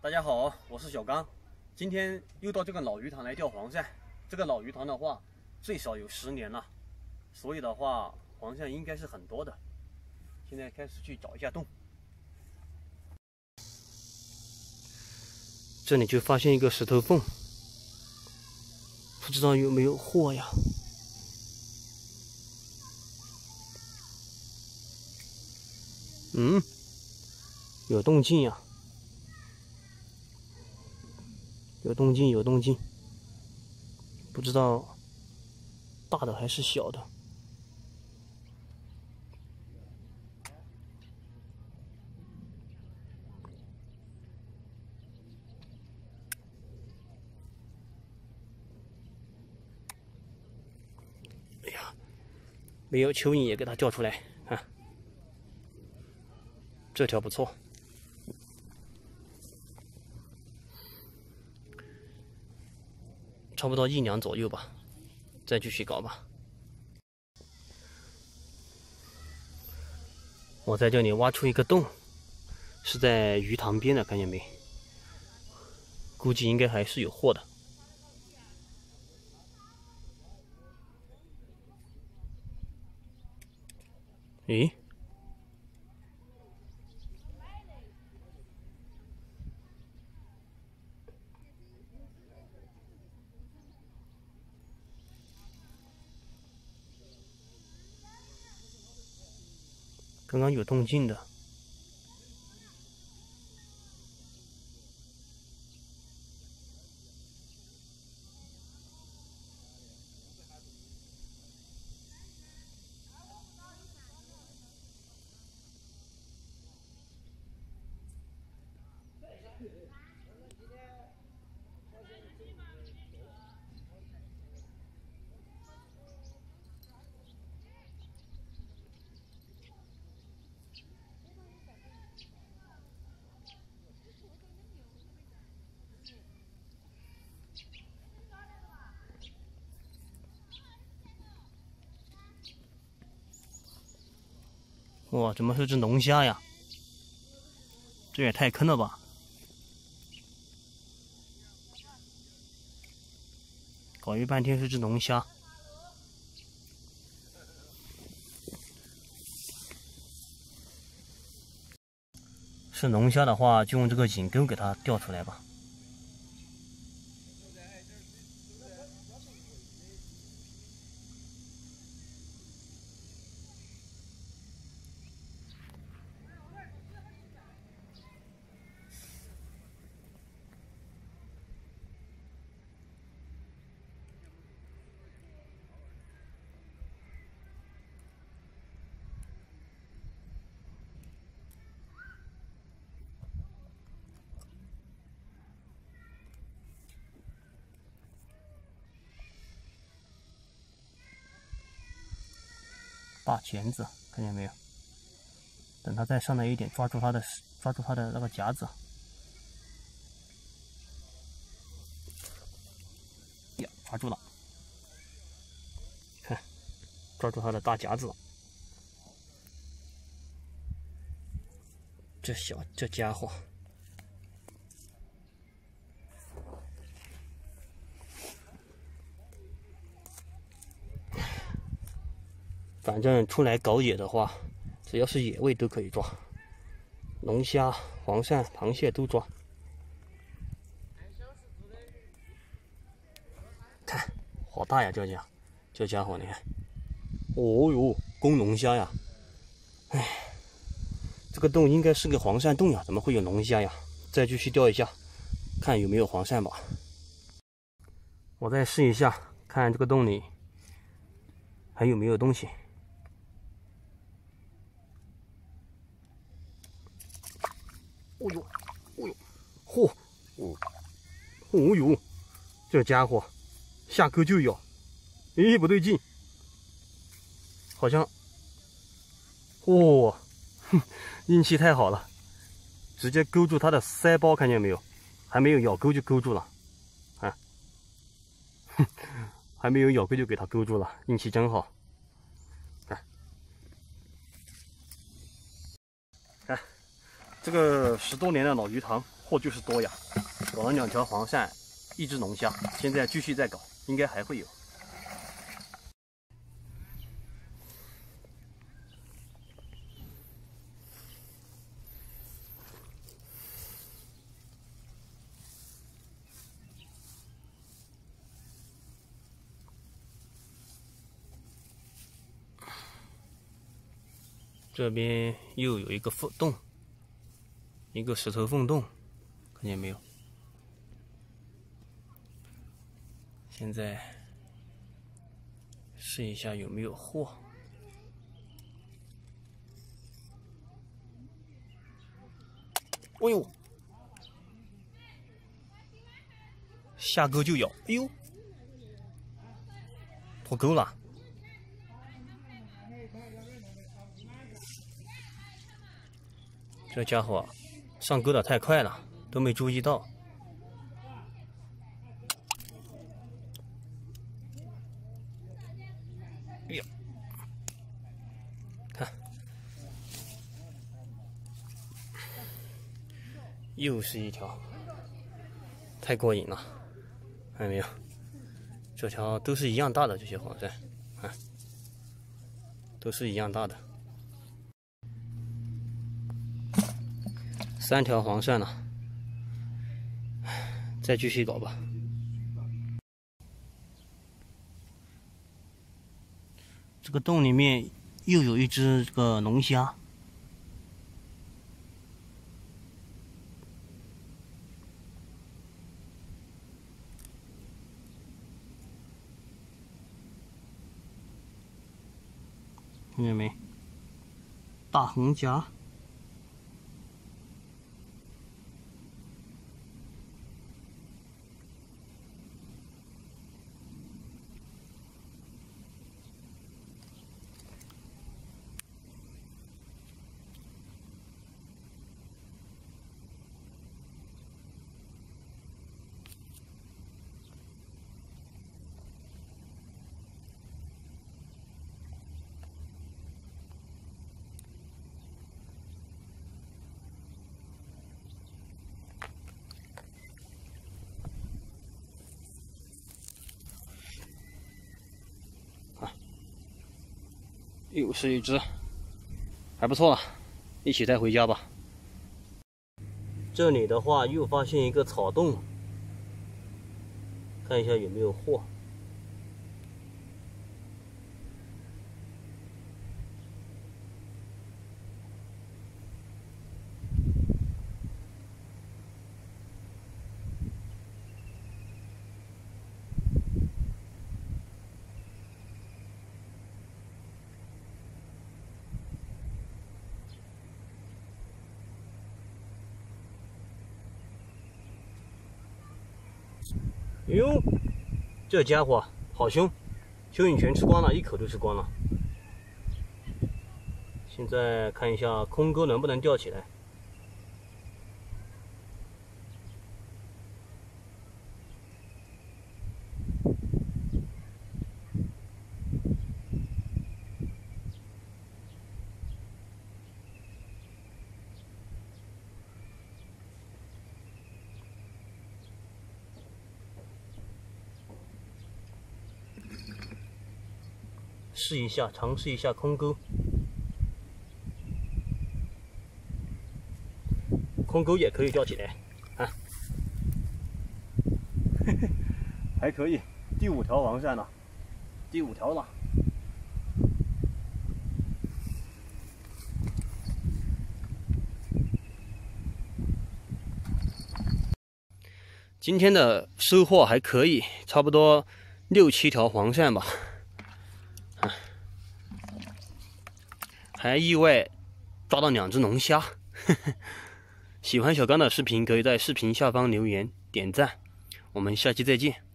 大家好，我是小刚，今天又到这个老鱼塘来钓黄鳝。这个老鱼塘的话，最少有10年了，所以的话，黄鳝应该是很多的。现在开始去找一下洞。这里就发现一个石头缝，不知道有没有货呀？有动静呀！有动静，有动静，不知道大的还是小的。哎呀，没有蚯蚓也给它钓出来啊！这条不错。差不多1两左右吧，再继续搞吧。我在这里挖出一个洞，是在鱼塘边的，看见没？估计应该还是有货的。诶？刚刚有动静的。哇，怎么是只龙虾呀？这也太坑了吧！搞一半天是只龙虾。是龙虾的话，就用这个引钩给它钓出来吧。大钳子，看见没有？等它再上来一点，抓住它的那个夹子。呀，抓住了！看，抓住它的大夹子了。这家伙，反正出来搞野的话，只要是野味都可以抓，龙虾、黄鳝、螃蟹都抓。看，好大呀，这家伙，你看，哦哟，公龙虾呀！哎，这个洞应该是个黄鳝洞呀，怎么会有龙虾呀？再继续钓一下，看有没有黄鳝吧。我再试一下，看这个洞里还有没有东西。哦呦，哦呦，嚯，哦呦，这家伙下钩就咬，诶，不对劲，好像，哇，运气太好了，直接勾住它的腮包，看见没有？还没有咬钩就勾住了，啊，还没有咬钩就给它勾住了，运气真好。看，这个10多年的老鱼塘， 货就是多呀，搞了2条黄鳝，1只龙虾，现在继续再搞，应该还会有。这边又有一个洞，一个石头缝洞，看见没有？现在试一下有没有货。哎呦，下钩就咬，哎呦，脱钩了。这家伙上钩的太快了，都没注意到。哎呀，看，又是一条，太过瘾了！看见没有？这条都是一样大的，这些黄鳝，看，都是一样大的。3条黄鳝了，再继续搞吧。这个洞里面又有一只这个龙虾，看见没？大红夹。又是一只，还不错了，一起带回家吧。这里的话又发现一个草洞，看一下有没有货。哟，这家伙好凶，蚯蚓全吃光了，一口都吃光了。现在看一下空钩能不能钓起来。试一下，尝试一下空钩，空钩也可以钓起来，啊，还可以，第5条黄鳝了，第5条了。今天的收获还可以，差不多6、7条黄鳝吧。还意外抓到2只龙虾，喜欢小刚的视频，可以在视频下方留言点赞，我们下期再见。